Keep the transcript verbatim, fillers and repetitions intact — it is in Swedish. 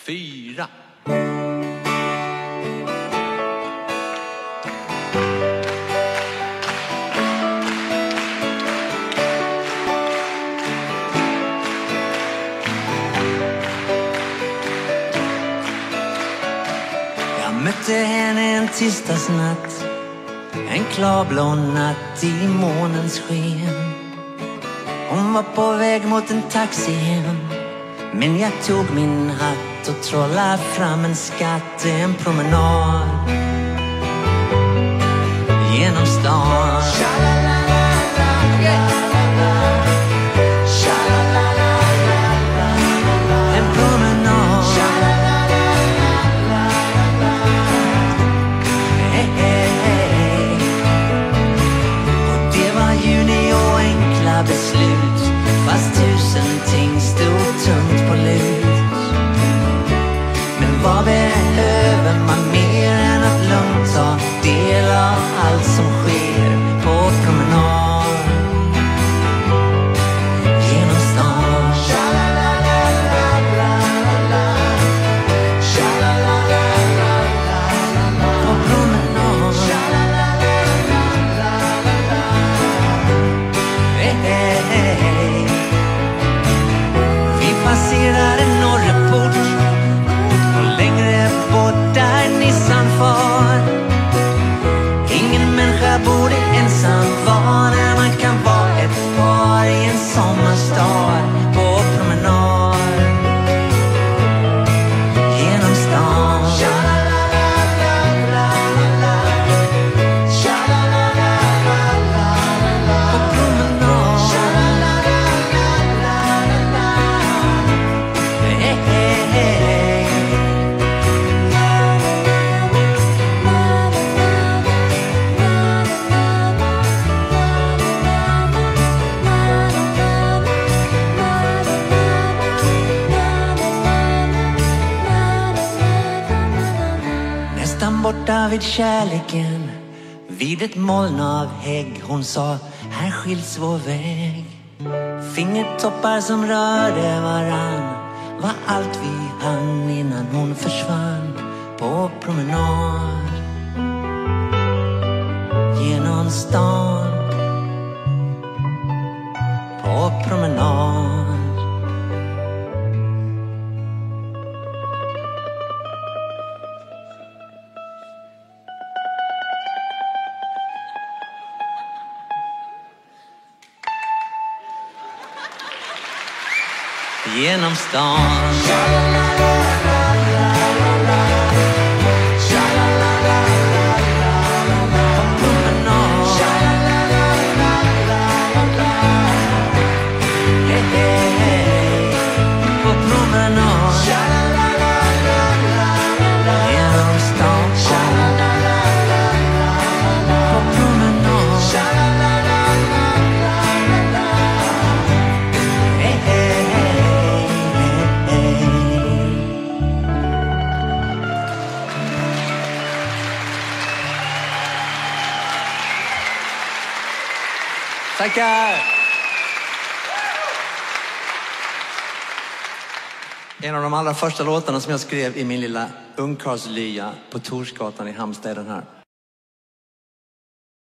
fyra. Jag mötte henne en tisdagsnatt, en klarblå natt i månens sken. Hon var på väg mot en taxi hem, men jag tog min hatt och trollade fram en skatt. En promenad genom stan. En promenad. Hey, hey, hey. Och det var juni och enkla beslut, fast tusen ting stod tungt på lut. Men vad behöver man mer än att lugnt ta del av allt som sker på promenad genom stan. På promenad. Hey, hey, hey. Vi passerade Norreport och längre bort där Nissan far. Ingen människa borde ensam vara när man kan vara ett par i en sommarstad på promenad genom stan. På promenad. Hey, hey, hey. Nästan borta vid kärleken, vid ett moln av hägg. Hon sa, här skiljs vår väg. Fingertoppar som rörde varann var allt vi hann innan hon försvann på promenad genom stan. På promenad. Genom stan. Hey, hey, hey. På promenad. Genom stan. På promenad. Hey, hey, hey. Tackar! En av de allra första låtarna som jag skrev i min lilla ungkarlslya på Torsgatan i Halmstad, den här.